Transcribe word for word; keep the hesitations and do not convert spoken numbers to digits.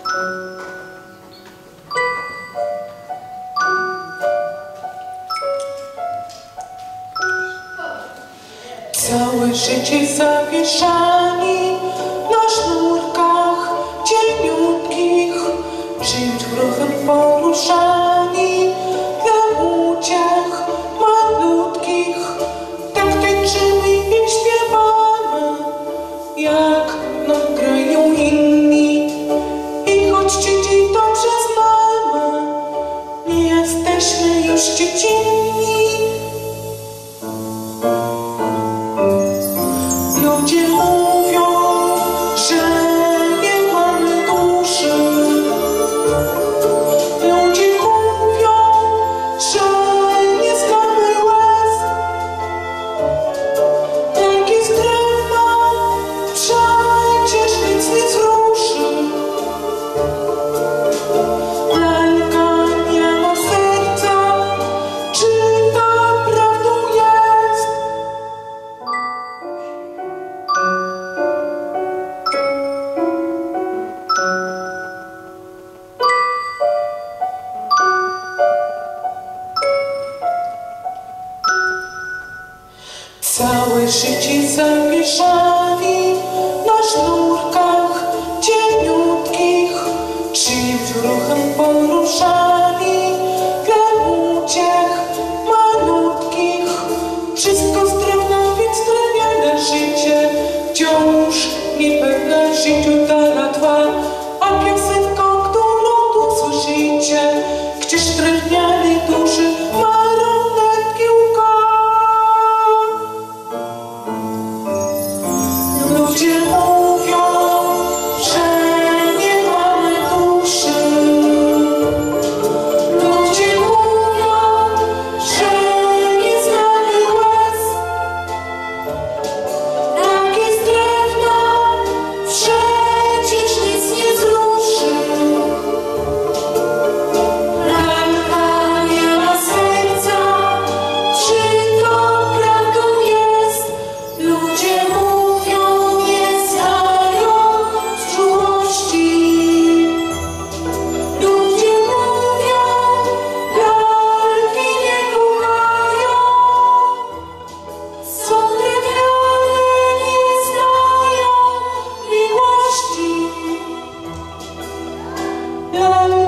Całe życie zawieszani na sznurkach cieniutkich, czymś grochem poruszani dla uciech malutkich. Tak tańczymy i śpiewamy, jak nam grają inni. I choć dzieci dobrze znamy, nie jesteśmy już dziecinni. Ludzie mówią, że nie mamy duszy. Ludzie mówią, że nie znamy łez. Jak jest drewno, przecież nic nie wzruszy. Lalka nie ma serca, czy to prawdą jest? Całe życie zawieszani na sznurkach cieniutkich, czyimś ruchem poruszani dla uciech malutkich. Wszystko z drewna, więc drewniane życie wciąż niepewne życiu dala trwa. A piosenka, którą tu słyszycie, gdzież drewnianej duszy marionetki łka. Ludzie mówią, że nie mamy duszy. Ludzie mówią, że nie znamy łez. Tak jest drewno, przecież nic nie wzruszy. Lalka nie ma serca, czy to prawdą jest? Ludzie mówią, nie znają czułości. Ludzie mówią, lalki nie kochają. Są drewniane, nie znają miłości. Lalki